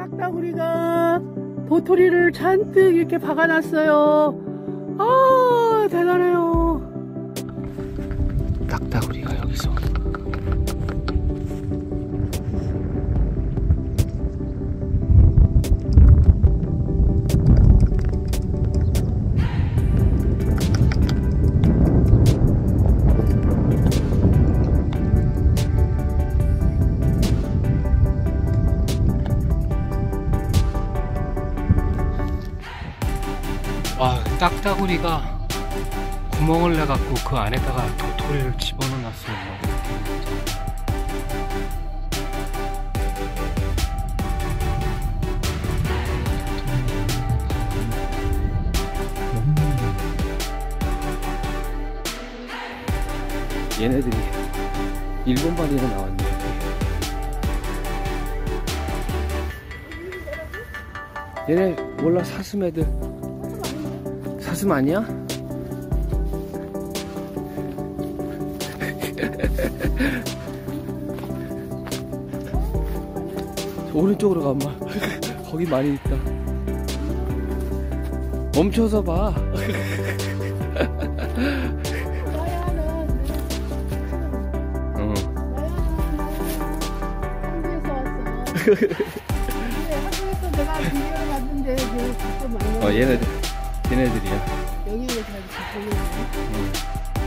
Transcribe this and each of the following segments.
딱따구리가 도토리를 잔뜩 이렇게 박아놨어요. 아, 대단해요. 딱따구리가 여기서 와, 딱따구리가 구멍을 내갖고 그 안에다가 도토리를 집어넣어놨어요. 얘네들이 일본발이가 나왔네. 얘네 몰라, 사슴 애들. 사슴 아니야? 오른쪽으로 가, 엄마. 거기 많이 있다. 멈춰서 봐. 어. 한국에서 왔어. 한국에서 내가 비디오를 봤는데 그 많이. 얘네들이야. 영양을 잘 보내네.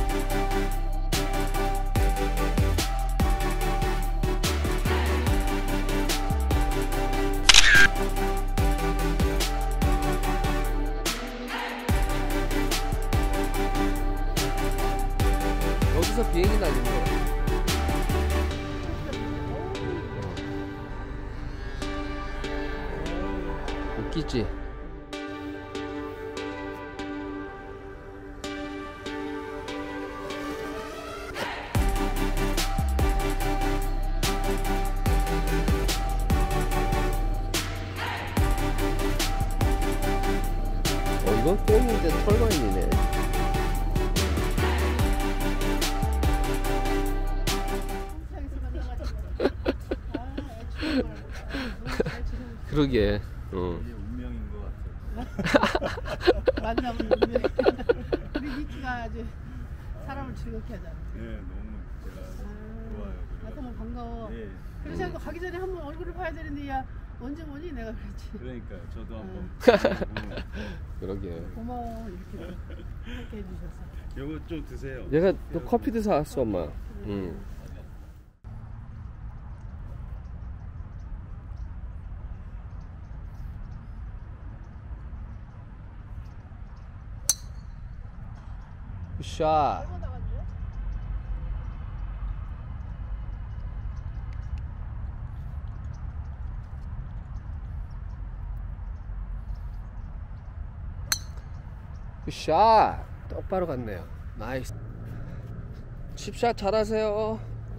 여기서 비행기 날린 거야. 웃기지? 이건 꽁인데 털만이네. 그러게. 이게 운명인 것 같아요. 만나면 운명. 우리 니키가 아주 사람을 즐겁게 하잖아. 네, 너무 제가 좋아요. 나도 반가워. 예. 그래서 가기 전에 한번 얼굴을 봐야 되는데, 야 언제 오니? 내가 그랬지. 그러니까요. 저도 한번. 그러게. 고마워, 이렇게 해주셔서. 요거 좀 드세요. 얘가 또 커피도 사왔어, 엄마. 샷. 샷. 똑바로 갔네요. 나이스. 칩샷 잘하세요.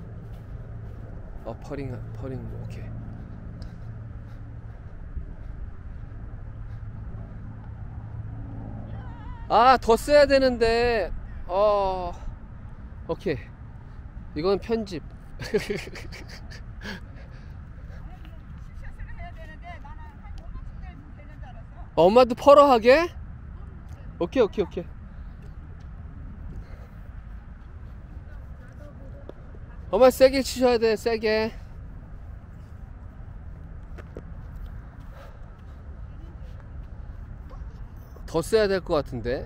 퍼링 오케이. 아, 더 써야 되는데. 오케이. 이건 편집. 엄마도 퍼러 하게? 오케이. 엄마 세게 치셔야 돼, 세게. 더 써야 될 것 같은데.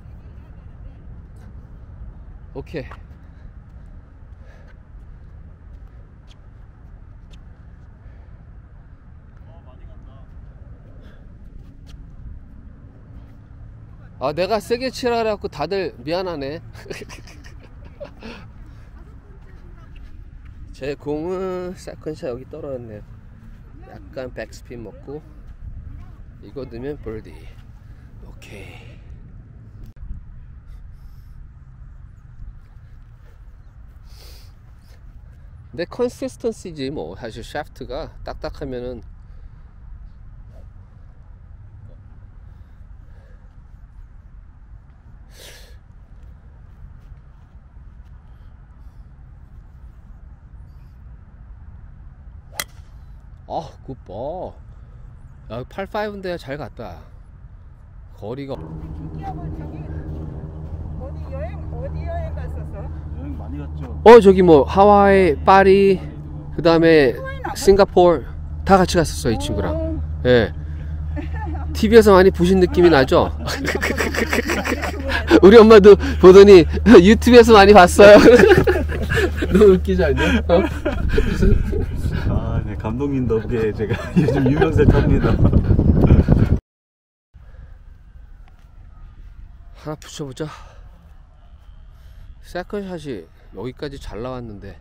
오케이. 아, 내가 세게 치라 그래갖고 다들 미안하네. 제 공은 세컨샷 여기 떨어졌네요. 약간 백스핀 먹고 이거 넣으면 버디. 오케이. 근데 컨시스턴시지 뭐. 사실 샤프트가 딱딱하면은 굿 봐. 야, 85인데 잘 갔다. 거리가. 어디 여행 갔었어? 여행 많이 갔죠. 저기 뭐 하와이, 파리, 그 다음에 싱가포르 다 같이 갔었어 이 친구랑. 예. TV에서 많이 보신 느낌이 나죠? 우리 엄마도 보더니 유튜브에서 많이 봤어요. 너무 웃기지 않냐? 아, 네, 감독님 덕에 제가 요즘 유명세 탑니다. 하나 붙여보자. 세컨샷이 여기까지 잘 나왔는데.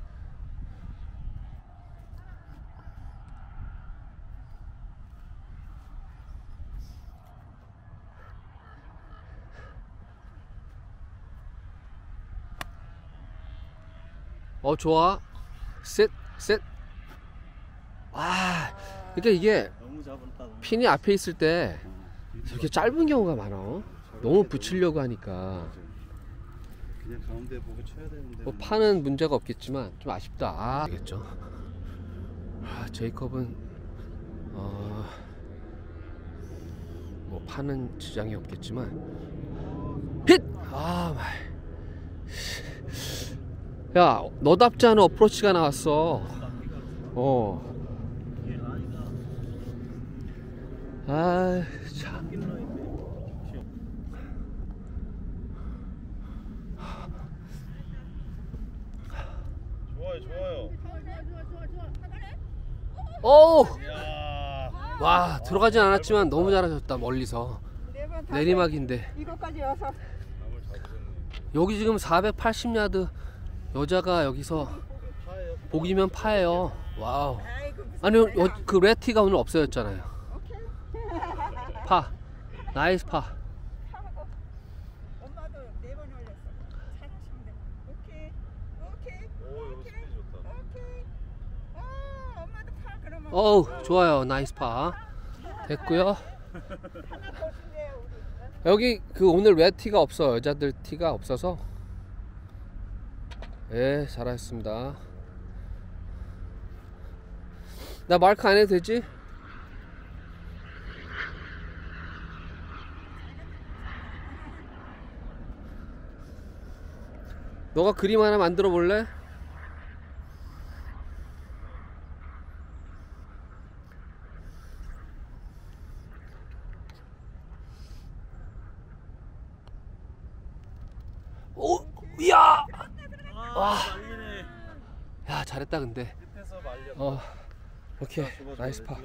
좋아. 셋. 그러니까 이게 너무 잡았다. 핀이 앞에 있을 때 저렇게 짧은 경우가 많아. 너무 붙이려고 하니까. 그냥 가운데 보고 쳐야 되는데. 뭐 파는 문제가 없겠지만 좀 아쉽다. 알겠죠? 제이콥은 뭐 파는 지장이 없겠지만 힛! 야, 너답지 않은 어프로치가 나왔어. 참. 좋아요. 와, 들어가진 않았지만 너무 잘하셨다. 멀리서 내리막인데. 이거까지 와서 여기 지금 480야드. 여자가 여기서 보기면 파예요. 와우. 아니, 그 레티가 오늘 없어졌잖아요. 파. 나이스 파. 엄마도 4번 올렸어. 오케이. 엄마도 파 그러면. 좋아요. 나이스 파. 됐고요. 여기 그 오늘 레티가 없어. 여자들 티가 없어서. 예, 잘하셨습니다. 나 마크 안 해도 되지? 너가 그림 하나 만들어 볼래? 이야! 와. 야, 잘했다 근데. 끝에서 말려. 오케이. 나이스 파.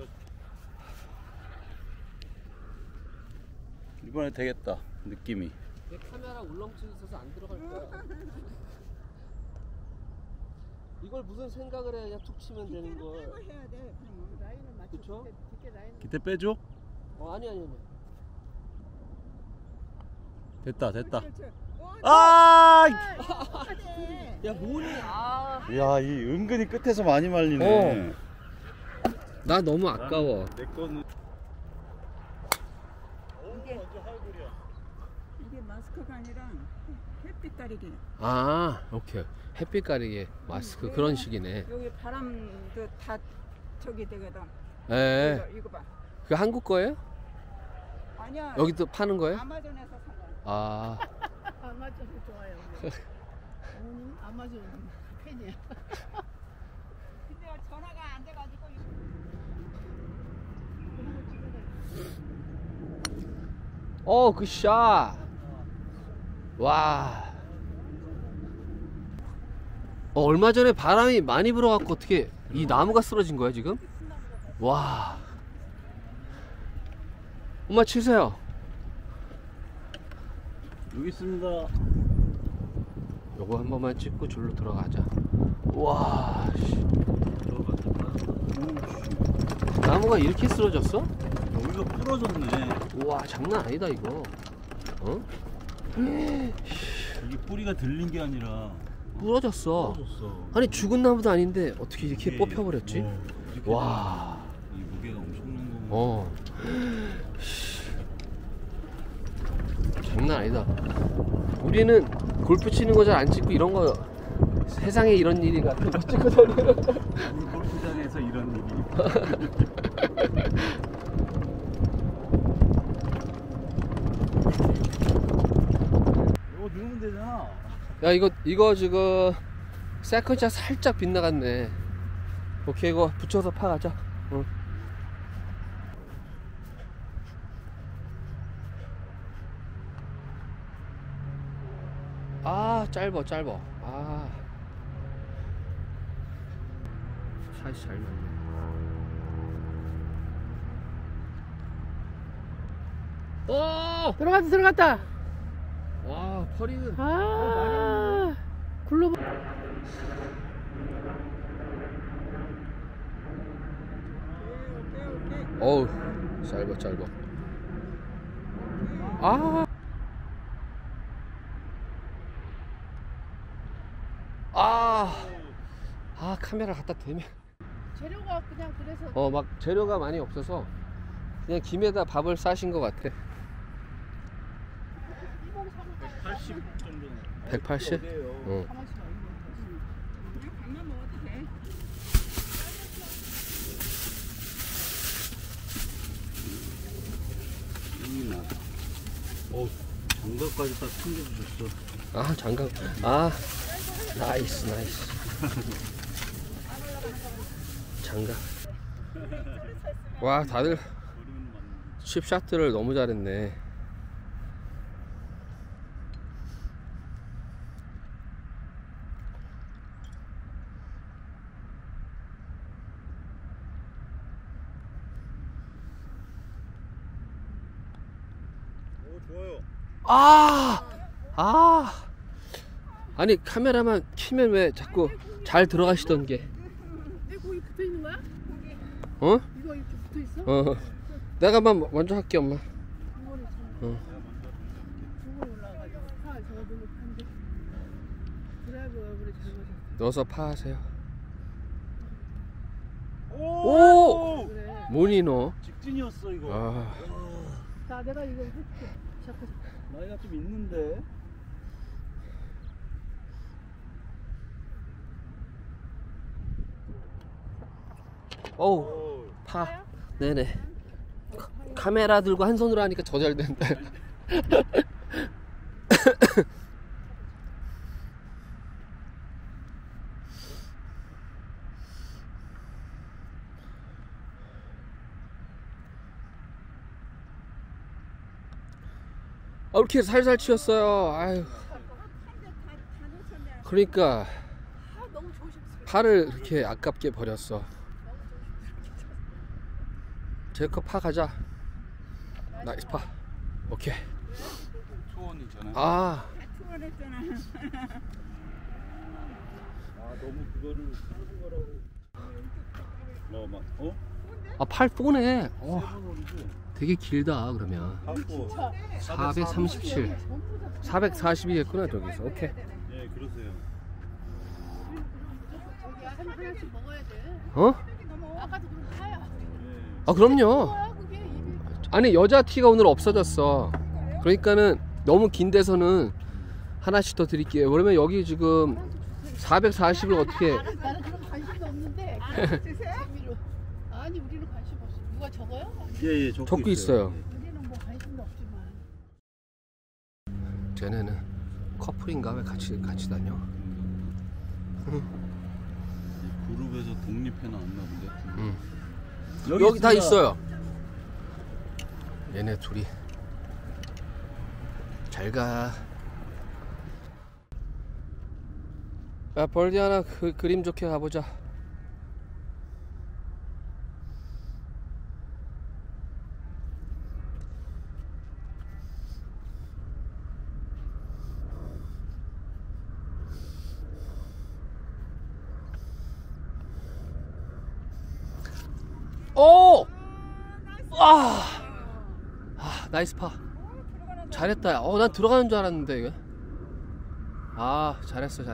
이번에 되겠다. 느낌이. 내 카메라 울렁증 있어서 안 들어갈 거야. 이걸 무슨 생각을 해? 그냥 툭 치면 되는 걸. 해야 돼. 그러면 라인을 맞춰. 그쵸? 기대 빼줘. 아니. 됐다. 아! 야, 뭐니? 야, 이 은근히 끝에서 많이 말리네. 나 너무 아까워. 내 거는. 이게 마스크가 아니라 햇빛 가리개. 오케이. 햇빛 가리개 마스크 그런 식이네. 여기 바람도 다 저기 되거든. 예. 이거 봐. 그 한국 거예요? 아니야. 여기도 파는 거예요? 아마존에서 산 거야. 아마존 좋아요. 아마존 팬이야. 근데 전화가 안 돼가지고. 그 샷. 와. 얼마 전에 바람이 많이 불어갖고 어떻게 이 나무가 쓰러진 거야 지금? 와. 엄마 치세요. 여기 있습니다. 요거 한 번만 찍고 줄로 들어가자. 와. 나무가 이렇게 쓰러졌어? 여기가 부러졌네. 우와, 장난 아니다 이거. 이게 뿌리가 들린 게 아니라 부러졌어. 부러졌어. 아니, 죽은 나무도 아닌데 어떻게 이렇게 이게- 뽑혀버렸지? 이렇게 와. 이 무게가 엄청난 거. 장난 아니다. 우리는 골프 치는 거 잘 안 찍고 이런 거, 세상에 이런 일이 같은 거 찍고 다니는. 골프장에서 이런 일이. 야, 이거 지금 세컨샷 살짝 빗나갔네. 오케이, 이거 붙여서 파가자. 응. 아, 짧아. 아, 샷이 잘 맞네. 오! 들어갔다. 와, 퍼링은. 아, 글로벌. 어우, 짧아. 아. 카메라 갖다 대면. 재료가 그냥 그래서. 막 재료가 많이 없어서 그냥 김에다 밥을 싸신 것 같아. 80 정도. 180? 응. 가만있어. 그냥 밥만 먹어도 돼. 장갑까지 딱 챙겨주셨어. 아, 장갑. 나이스. 장갑. 와, 다들 칩샷들을 너무 잘했네. 좋아요. 아니, 카메라만 키면 왜 자꾸 잘 들어가시던 게. 거기 붙어 있는 거야? 어? 이거 이렇게 붙어 있어? 내가 먼저 할게, 엄마. 저걸 올라가가지고 파 저거 너무 판데 드라이버가 그래 잘 맞아. 넣어서 파하세요. 오! 그래. 뭐니 너? 직진이었어 이거. 아, 자, 내가 이거 해줄게. 시작하자. 나이가 좀 있는데. 어우, 파. 네네. 카메라 들고 한 손으로 하니까 더 잘 된다. 이렇게 살살 치웠어요. 아유. 그러니까 너무 조심스러워. 파를 이렇게 아깝게 버렸어. 제컷 파 가자. 나이스 파. 오케이. 초원이잖아. 투원했잖아. 너무 그거를 쓰는 거라고. 팔 쏘네. 세번홀이지. 되게 길다. 그러면 하고 437 442겠구나 저기서. 오케이. 예, 그러세요. 저기 하나씩 먹어야 돼. 아까도 그럼 파야. 그럼요. 뭐야 그게 입이. 아니, 여자 티가 오늘 없어졌어. 그러니까는 너무 긴 데서는 하나씩 더 드릴게요. 그러면 여기 지금 440을 어떻게. 나는 그런 관심도 없는데 재미로. 아니 우리는 관심 없어. 누가 적어요? 예, 적고 있어요. 우리는 뭐 관심도 없지만. 쟤네는 커플인가 왜 같이 다녀? 그룹에서 독립해 놨나 본데. 여기 다 있어요. 얘네 둘이 잘 가. 야, 벌디 하나 그림 좋게 가보자. 오! 나이스 파. 잘했다. 난 들어가는 줄 알았는데 이거. 잘했어.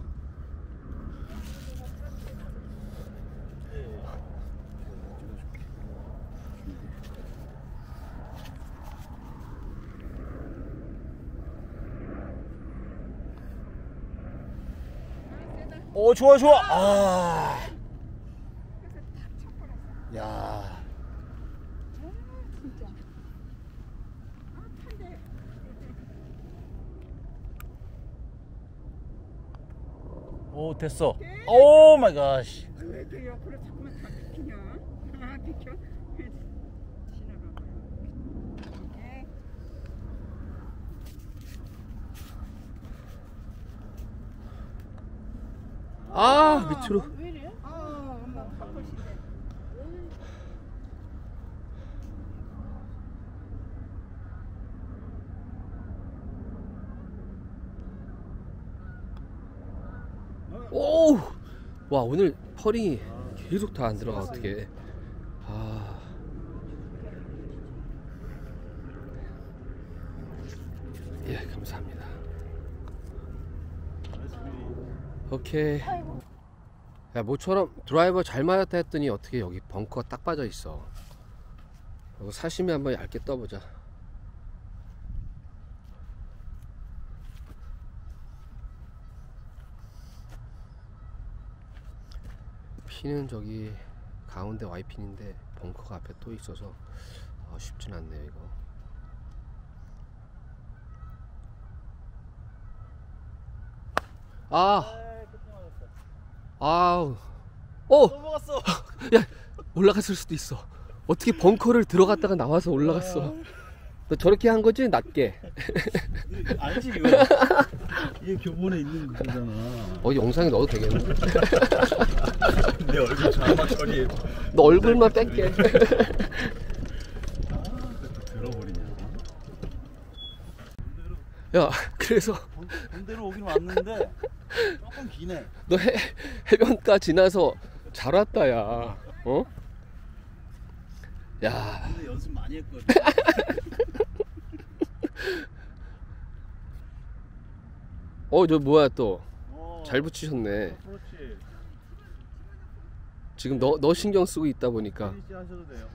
좋아. 야. 진짜. 탄데. 오 됐어. 오 마이 갓. 왜 이렇게 옆으로 자꾸만 다 비키냐? 아 비켜. 지나가. 오케이. 아 밑으로. 왜 이래? 엄마 바쁘신데. 오! 와 오늘 펄이 계속 다 안 들어가 어떻게? 아. 예 감사합니다. 오케이. 야 모처럼 드라이버 잘 맞았다 했더니 어떻게 여기 벙커가 딱 빠져 있어. 이거 사심이 한번 얇게 떠보자. 핀은 저기 가운데 Y핀인데 벙커가 앞에 또 있어서 쉽진 않네요 이거. 아우 넘어갔어. 야 올라갔을 수도 있어. 어떻게 벙커를 들어갔다가 나와서 올라갔어. 너 저렇게 한 거지? 낮게. 알지 이거. 이게 교본에 있는 거잖아. 영상에 넣어도 되겠네. 내 얼굴 자막 처리해. 너 얼굴만 뺄게. 들어버리냐. 야 그래서 본대로 오긴 왔는데 조금 기네. 너 해변가 지나서 잘 왔다 야. 어? 야. 근데 연습 많이 했거든. 저 뭐야 또 잘 어, 붙이셨네. 그렇지. 지금 너 신경 쓰고 있다 보니까. PDC 하셔도 돼요.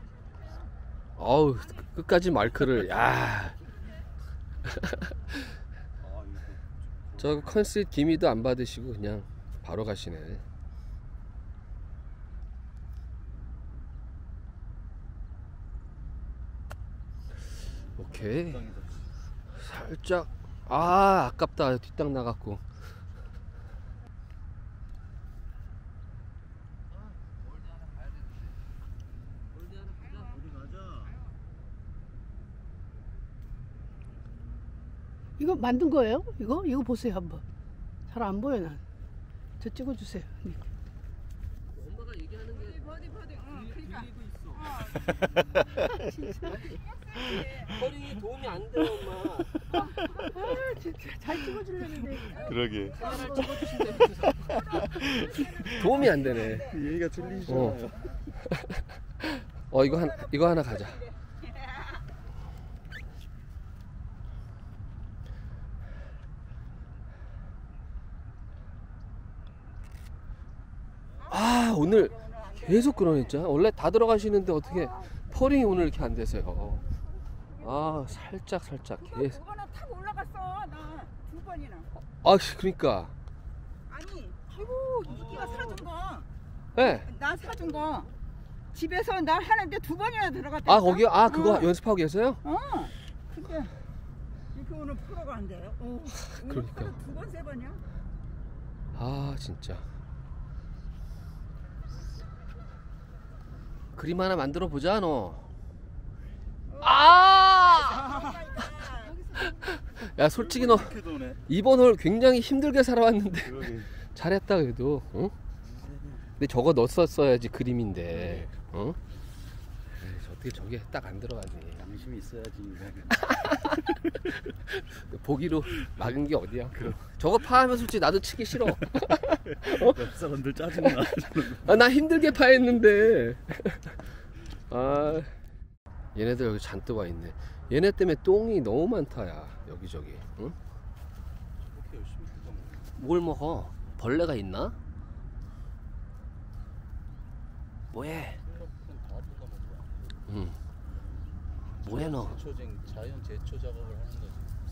아우 끝까지 마이크를 야. 저 컨셉 기미도 안 받으시고 그냥 바로 가시네. 오케이. 살짝 아깝다 뒷땅 나갔고. 어디 가자. 이거 만든 거예요? 이거 보세요 한번. 잘 안 보여 난. 저 찍어주세요. 엄마가 얘기하는 게 버디. 그러니까. 진짜. 허리 도움이 안 돼 엄마. 진짜 잘 찍어주려는데. 그러게. 카메라를 찍어주신대. 도움이 안 되네. 얘기가 틀리시잖아요. 이거 하나 가자. 오늘 계속 그러니까 원래 다 들어가시는데 어떻게 펄이 오늘 이렇게 안 되세요. 살짝 계속. 두 번은 타고 올라갔어. 나 두 번이나. 그러니까. 아니, 아이고 이끼가 사준 거. 네. 나 사준 거. 집에서 나 하는데 두 번이나 들어갔다. 거기요? 그거 연습하고 계세요? 근데 이렇게 오늘 프로가 안 돼요. 오늘 그러니까. 프로 두 번, 세 번이야. 진짜. 그림 하나 만들어 보자 너. 야 솔직히 너 이렇게 도네. 이번 홀 굉장히 힘들게 살아왔는데 그러게. 잘했다 그래도. 응? 근데 저거 넣었어야지 그림인데. 어? 어떻게 저게 딱 안 들어가지. 양심이 있어야지 인생. 보기로 막은 게 어디야. 저거 파하면 솔직히 나도 치기 싫어. 옆 사람들 짜증나. 나 힘들게 파했는데. 얘네들 여기 잔뜩 와 있네. 얘네 때문에 똥이 너무 많다 야 여기저기. 응? 그렇게 열심히 뜯어 먹어. 뭘 먹어? 벌레가 있나? 뭐해? 응. 뭐해 너? 자연 제초 작업을 하는 거지.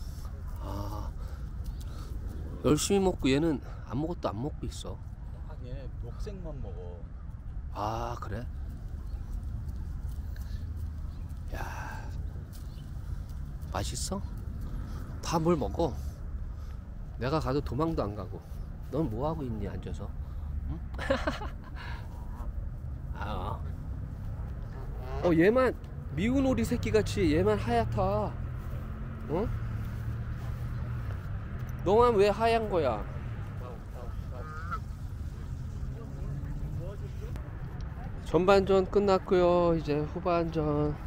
열심히 먹고 얘는 아무것도 안 먹고 있어. 얘 녹색만 먹어. 그래? 야 맛있어? 다 뭘 먹어? 내가 가도 도망도 안 가고. 넌 뭐 하고 있니 앉아서? 응? 아. 얘만 미운 오리 새끼 같이 얘만 하얗다. 어? 너만 왜 하얀 거야? 전반전 끝났고요. 이제 후반전.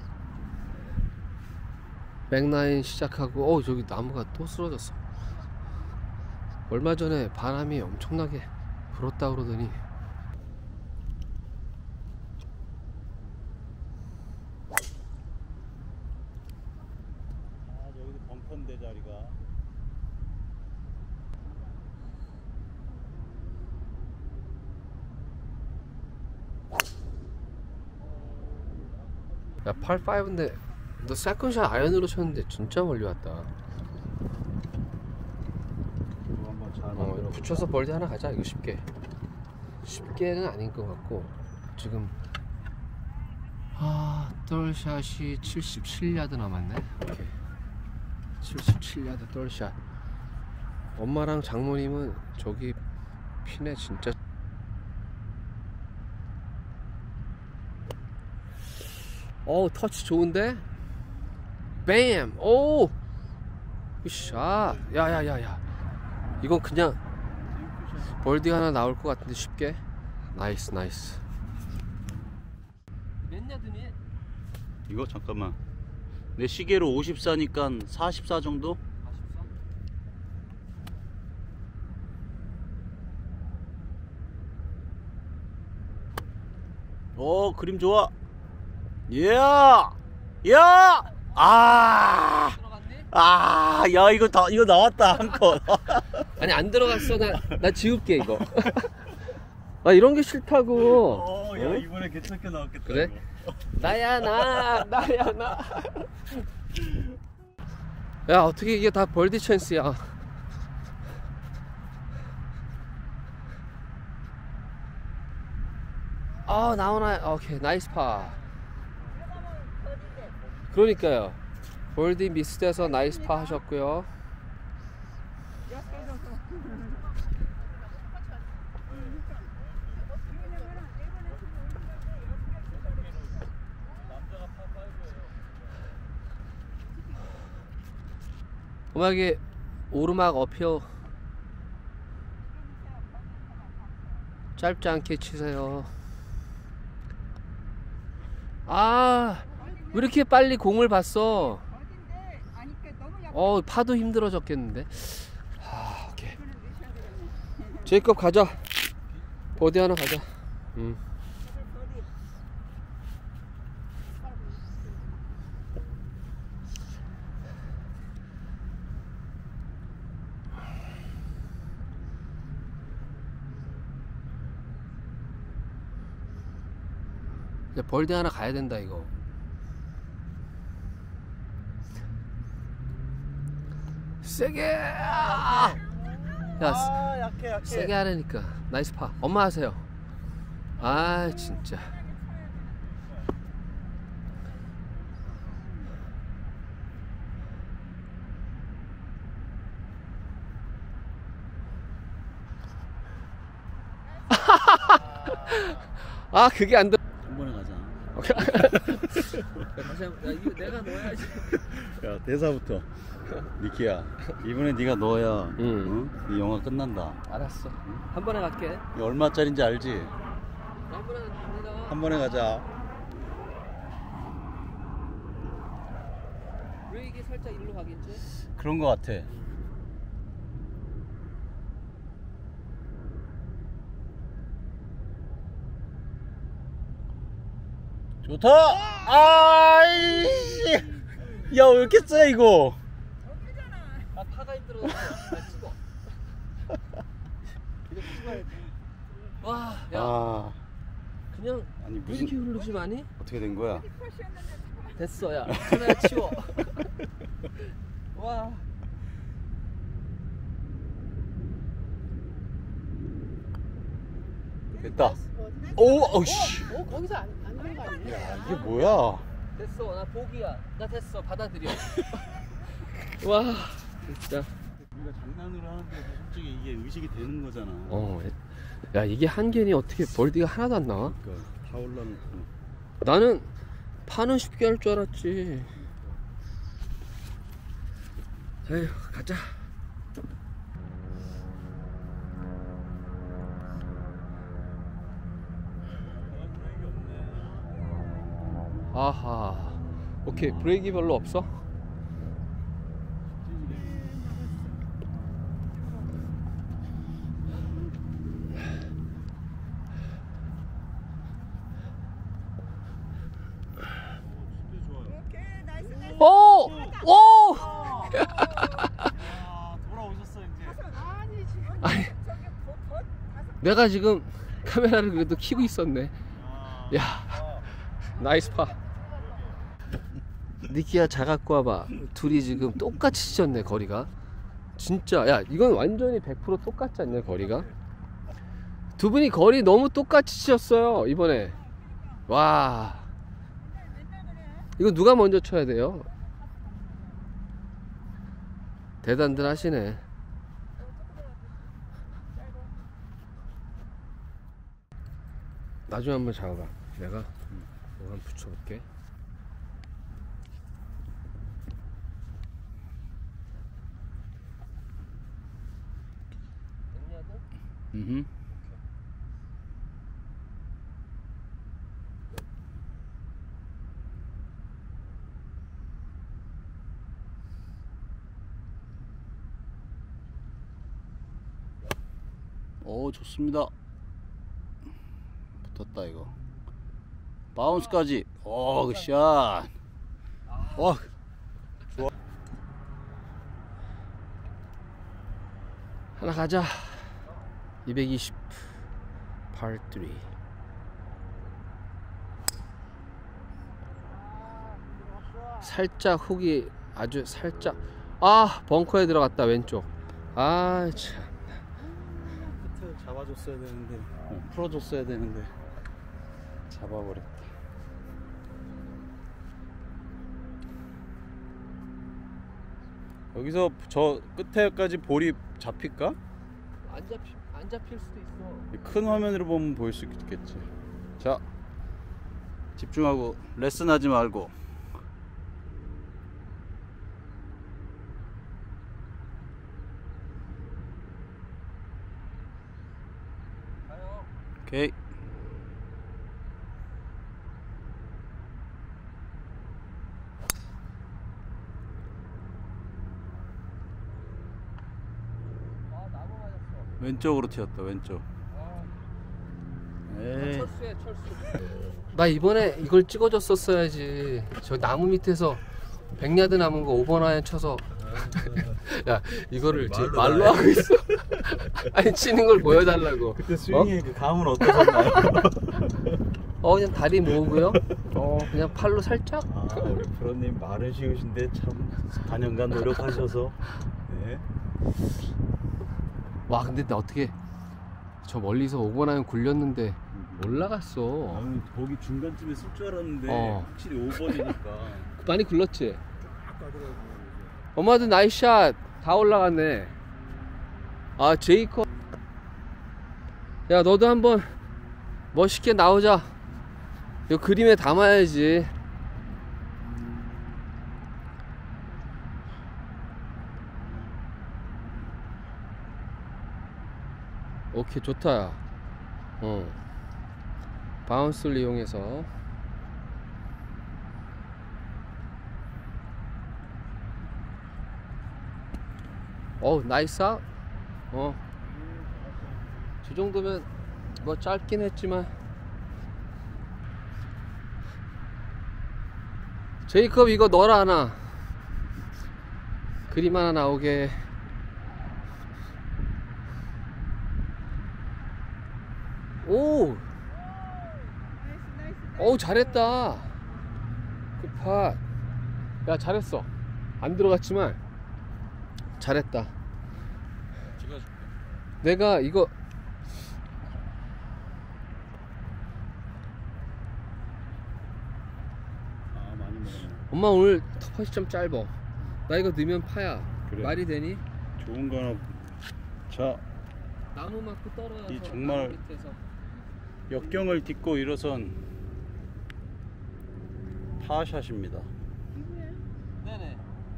맥라인 시작하고 저기 나무가 또 쓰러졌어. 얼마 전에 바람이 엄청나게 불었다 그러더니 여기도 벙커인데 자리가. 야, 8-5인데 너 세컨샷 아이언으로 쳤는데 진짜 멀리 왔다. 이거 한번 잘 이거 만들어. 붙여서 벌디 하나 가자. 이거 쉽게는 아닌 것 같고 지금 떨샷이 77야드 남았네. 오케이. 77야드 떨샷. 엄마랑 장모님은 저기 핀에 진짜 터치 좋은데? 뱀! 오! 굿샷! 야야야야, 이건 그냥 벌디 하나 나올 것 같은데 쉽게. 나이스. 몇 야드니? 이거 잠깐만. 내 시계로 54니까 44 정도? 44? 그림 좋아. 야! 야, 이거 나왔다, 한 컷. 아니 안 들어갔어. 나 지울게 이거. 이런 게 싫다고. 야, 이번에 괜찮게 나왔겠다. 그래? 이거. 나야 나. 야, 어떻게 이게 다 벌디 찬스야. 나오나. 오케이, 나이스 파. 그러니까요, 벌디 미스돼서 나이스 파 하셨고요. 음악이 오르막 어필 짧지 않게 치세요. 왜 이렇게 빨리 공을 봤어? 파도 힘들어졌겠는데. 오케이. 제이콥 가자. 버디 하나 가자. 이제 벌디 하나 가야 된다 이거. 세게. 야, 약해. 세게 하라니까. 나이스 파. 엄마 하세요. 진짜. 그게 안 돼. 한 번에 가자. 다시 한번. 이거 내가 넣어야지. 야, 대사부터. 니키야, 이번에 네가 넣어야 응. 이 영화 끝난다. 알았어. 한 번에 갈게. 이거 얼마짜린지 알지? 한 번에 갑니다. 한 번에 가자. 브레이크 살짝 일로 가겠지? 그런 거 같아. 좋다. 아이씨. 야, 왜 이렇게 세 이거? 파가 힘들어서 나 찍어. 이거 찍어야 돼. 와, 야, 그냥 아니 왜 이렇게 흐르지 많이? 어떻게 된 거야? 됐어, 야. 카메라 치워. 와. 됐다. 어우씨. 거기서 안 되는 거 아니야? 이게 뭐야? 됐어, 나 복이야. 나 됐어, 받아들여. 와, 진짜. 우리가 장난으로 하는데 솔직히 이게 의식이 되는 거잖아. 야 이게 한 개니 어떻게 벌디가 하나도 안 나와? 그러니까 다 올라놓고. 나는 파는 쉽게 할 줄 알았지. 에휴 가자. 아하. 오케이 브레이크 별로 없어? 오케이 나이스 나이스. 오! 오! 돌아오셨어 이제. 아니 지금 아니 저기 버 내가 지금 카메라를 그래도 켜고 있었네. 야 나이스 파. 니키야 잘 갖고 와봐. 둘이 지금 똑같이 치셨네 거리가. 진짜 야 이건 완전히 100% 똑같지 않냐 거리가? 두 분이 거리 너무 똑같이 치셨어요 이번에. 와 이거 누가 먼저 쳐야 돼요? 대단들 하시네. 나중에 한번 잡아봐. 내가 이거 한번 붙여볼게. 음. 오 좋습니다. 붙었다 이거. 바운스까지. 오 굿샷. 와. 좋아. 하나 가자. 220 par 3. 살짝 훅이 아주 살짝. 아 벙커에 들어갔다 왼쪽. 아 참. 끝을 잡아줬어야 되는데, 풀어줬어야 되는데 잡아버렸다. 여기서 저 끝에까지 볼이 잡힐까? 안 잡힐 수도 있어. 큰 화면으로 보면 보일 수 있겠지. 자, 집중하고 레슨하지 말고. 오케이. 왼쪽으로 튀었다. 왼쪽. 에이. 철수해 철수. 나 이번에 이걸 찍어줬었어야지. 저 나무 밑에서 100야드 남은 거 5번 아이언 쳐서. 야 이거를 지금 말로 하고 있어. 아니 치는 걸 보여달라고. 그때 스윙의 그 감은 어떠셨나요? 그냥 다리 모으고요. 그냥 팔로 살짝. 아, 우리 프로님 말은 쉬우신데 참 4년간 노력하셔서. 네. 와 근데 나 어떻게 저 멀리서 5번 아이언 굴렸는데 올라갔어. 아니, 거기 중간쯤에 쓸 줄 알았는데 확실히 5번이니까. 많이 굴렀지? 엄마도 나이스샷 다 올라갔네. 아 제이컵 야 너도 한번 멋있게 나오자. 이거 그림에 담아야지. 오케이 좋다. 바운스를 이용해서 나이스 아웃. 저 정도면 뭐 짧긴 했지만. 제이컵 이거 넣어라 하나. 그림 하나 나오게. 오! 어우 잘했다. 굿팟. 야 잘했어. 안 들어갔지만 잘했다. 내가 이거 많이 먹었네. 엄마 오늘 턱 좀 짧어. 나 이거 넣으면 파야. 그래. 말이 되니? 좋은 거 하나. 자, 나무 맞고 떨어져서 이 정말 나무 밑에서. 역경을 딛고 일어선 파샷입니다. 네네.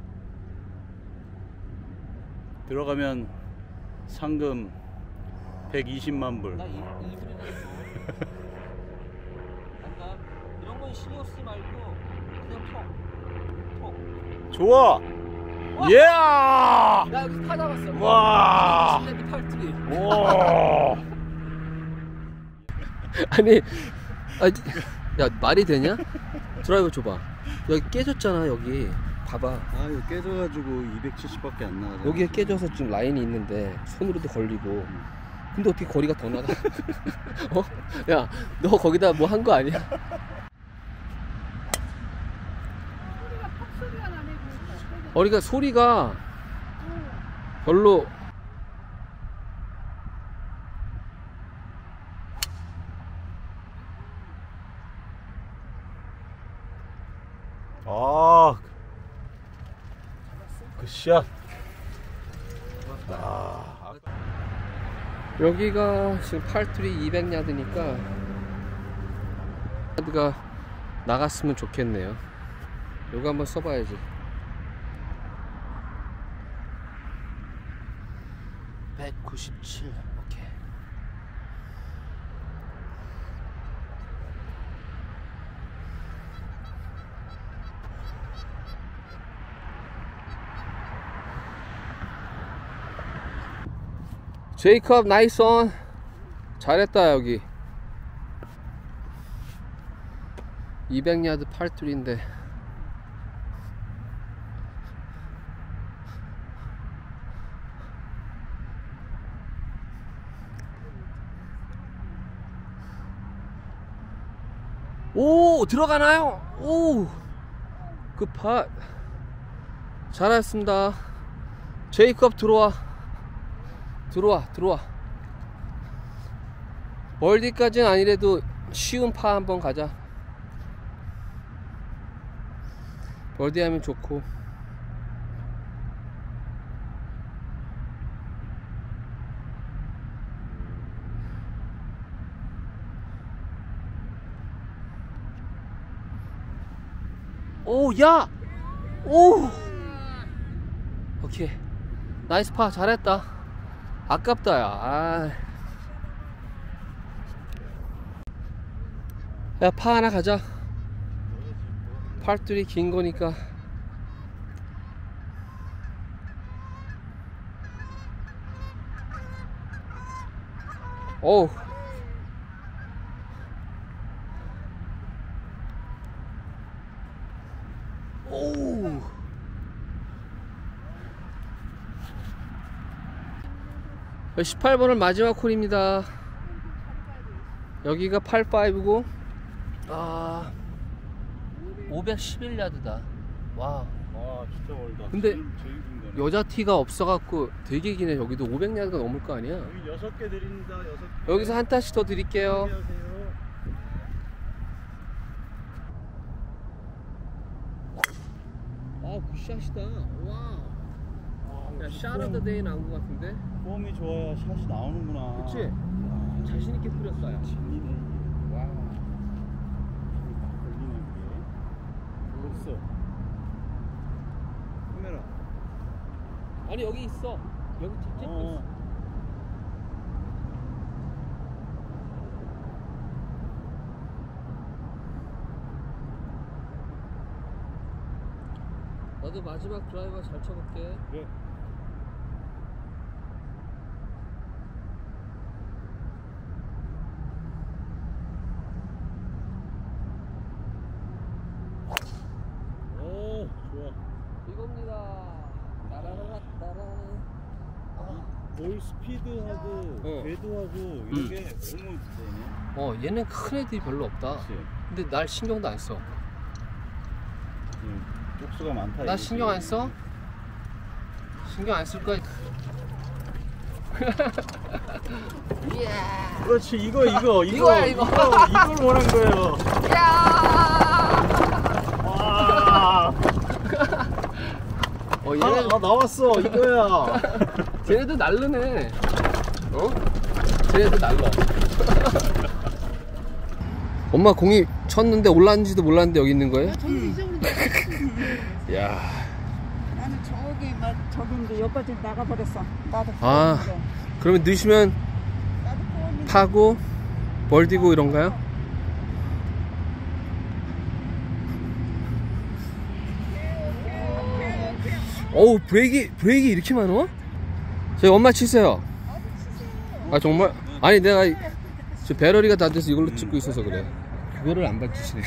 들어가면 상금 120만 불. 나 이불이나 있어. 간다. 이런 건 신경 쓰지 말고 그냥 톡. 좋아. 와! 예! 나 여기 파 잡았어. 와! 신뢰비 팔뚝이. 오! 아니, 야 말이 되냐? 드라이버 줘봐. 여기 깨졌잖아 여기. 봐봐. 아, 이거 깨져가지고 270밖에 안 나가잖아. 여기에 깨져서 지금 라인이 있는데 손으로도 걸리고. 근데 어떻게 거리가 더 나가? 어? 야, 너 거기다 뭐 한 거 아니야? 소리가 퍽 소리가 나네. 그러니까. 거리가 소리가 별로. 아, 그 샷. 아, 여기가 지금 팔투리 200야드니까 야드가 나갔으면 좋겠네요. 요거 한번 써봐야지. 197. 오케이. 제이컵 나이스 온. 잘했다. 여기 200야드 팔툴인데 오 들어가나요? 오 그 팟 잘했습니다. 제이컵 들어와. 월디까지는 아니래도 쉬운 파 한번 가자. 월디 하면 좋고. 오, 야! 오! 오케이. 나이스 파 잘했다. 아깝다, 야. 아. 야, 파 하나 가자. 팔들이 긴 거니까. 어우. 오우. 어, 18번은 마지막 콜입니다. 여기가 85고, 아, 511야드다. 와. 와, 진짜 멀다. 근데 제일 긴 거네. 여자 티가 없어갖고 되게 기네. 여기도 500야드가 넘을 거 아니야. 여기 6개 드립니다. 6개. 여기서 한 타씩 더 드릴게요. 안녕하세요. 아, 굿샷이다. 와. 야, 샷 오브 더 데이 나온 것 같은데? 폼이 좋아야 샷이 나오는구나. 그치? 자신있게 뿌렸어, 야. 진리네. 와. 걸리네 이게. 어딨어? 카메라. 아니, 여기 있어. 여기 찍고 있어. 나도 마지막 드라이버 잘 쳐볼게. 그래. 오, 좋아. 이겁니다. 따라라라 따라. 볼 스피드하고 궤도하고 이런 게 너무 되네. 얘는 큰 애들이 별로 없다. 그치? 근데 날 신경도 안 써. 쪽수가 많다. 나 이거지. 신경 안 써? 신경 안 쓸 거야. 이야. 그렇지, 이거야, 이거. 이걸 원한 거예요. 야! 와. 얘네 나 나왔어 이거야. 쟤네도 날르네. 어? 쟤네도 날라. 엄마 공이 쳤는데 올랐는지도 몰랐는데 여기 있는 거예요? 저기 이쪽으로 야. 나는 저기 막 저기인데 여기까지 나가버렸어. 나도 아. 꼬는데. 그러면 넣으시면 나도 꼬는데. 파고 벌디고 이런가요? 어우 브레이크 이렇게 많어? 저희 엄마 치세요. 아 정말? 아니 내가 저 배럴이가 다 돼서 이걸로 찍고 있어서 그래. 그거를 안 받치시네.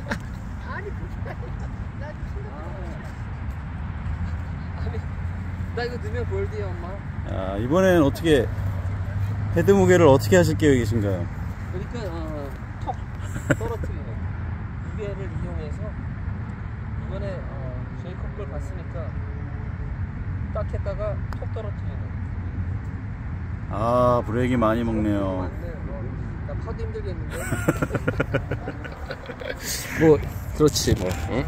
나 이거 넣으면 볼디야 엄마. 야, 이번엔 어떻게 헤드 무게를 어떻게 하실 계획이신가요? 그러니까 톡 떨어뜨리는 무게를 이용해서 이번에 제이콥 걸 봤으니까 딱 했다가 톡 떨어뜨리는. 아 브레이크 많이 먹네요. 나 파도 힘들겠는데. 뭐 그렇지 뭐. 응?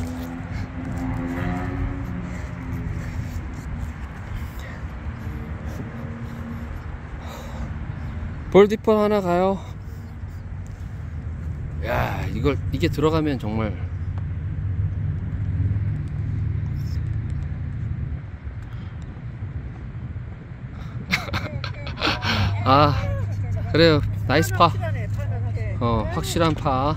볼디펄 하나 가요. 야 이게 들어가면 정말. 아 그래요. 나이스 파. 확실한 파.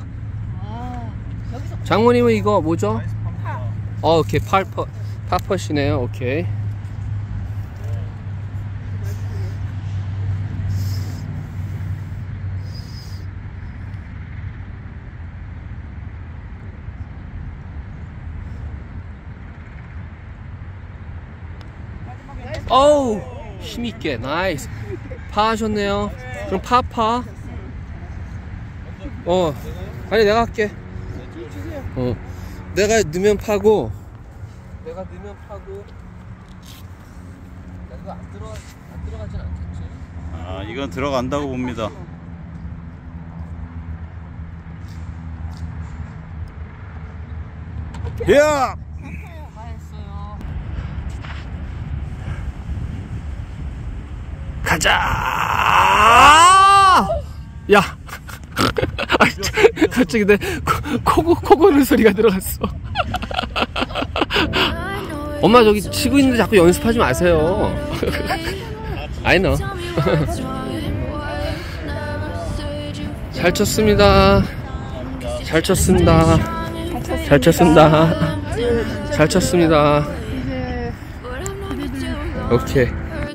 장모님은 이거 뭐죠? 오케이 파퍼시네요. 오케이. 어우 힘있게 나이스 파 하셨네요. 그럼 파 아니 내가 할게. 내가 넣으면 파고 야 이거 안 들어가진 않겠지? 아 이건 들어간다고 봅니다. 야! 가자! 야! 갑자기 내 코 고는 소리가 들어갔어. 엄마 저기 치고 있는데 자꾸 연습하지 마세요. I know. 잘 쳤습니다. 잘 쳤습니다. 잘 쳤습니다. 잘 쳤습니다. 오케이.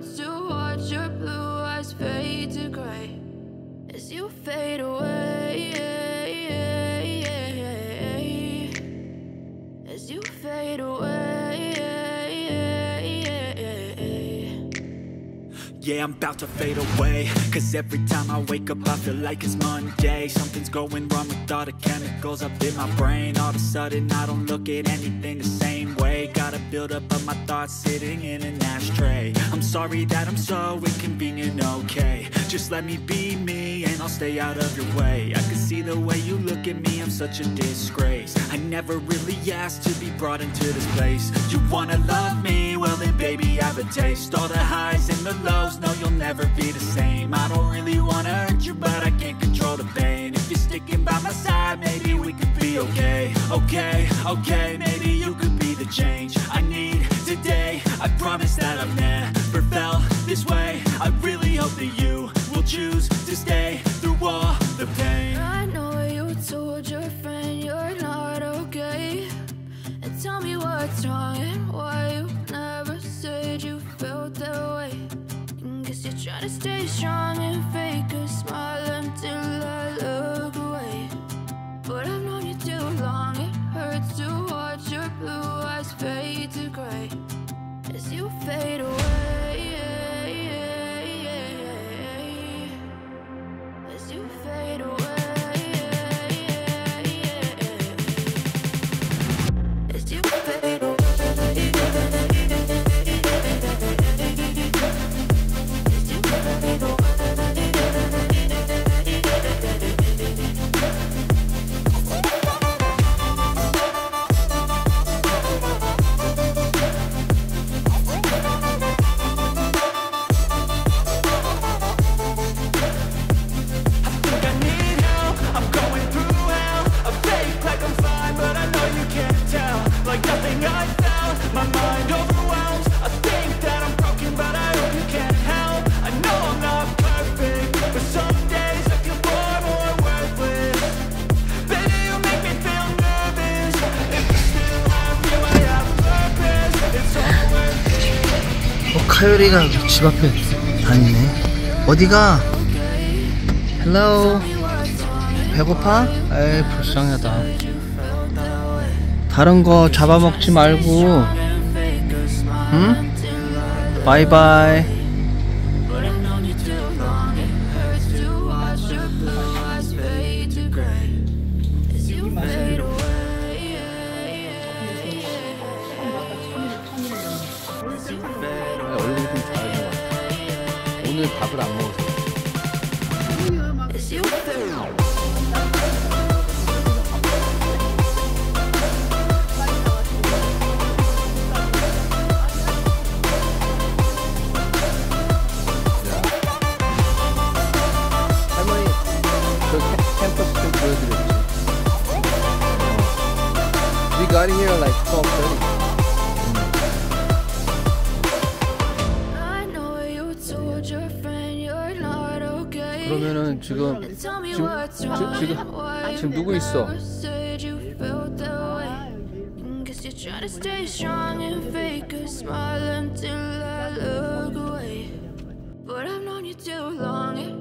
Yeah, I'm about to fade away. Cause every time I wake up I feel like it's Monday. Something's going wrong with all the chemicals up in my brain. All of a sudden I don't look at anything the same way. Got a buildup of my thoughts sitting in an ashtray. I'm sorry that I'm so inconvenient, okay. Just let me be me and I'll stay out of your way. I can see the way you look at me, I'm such a disgrace. I never really asked to be brought into this place. You wanna love me? Well then baby I have a taste. All the highs and the lows, no you'll never be the same. I don't really wanna hurt you but I can't control the pain. If you're sticking by my side maybe we could be okay. Okay, maybe you could be the change I need today. I promise that I've never felt this way. I really hope that you will choose to stay through all the pain. I know you told your friend you're not okay, and tell me what's wrong and why you never said you felt that way. Guess you're trying to stay strong and fake a smile until I look away. But I've known you too long, it hurts to watch your blue eyes fade to gray as you fade away. As you fade away. As you fade away. 하율이가 집 앞에 다니네. 어디가? 헬로. 배고파? 에이 불쌍하다. 다른 거 잡아먹지 말고. 응? 바이바이. 얼굴이 좀 작은 것 같아. 오늘 밥을 안 먹어서. 할머니, 저 캠퍼스 좀 보여드렸지. We got here like 12:30. 그러면은 지금 누구 있어? Try to stay strong and fake a smile until I look away. But I've known you too long.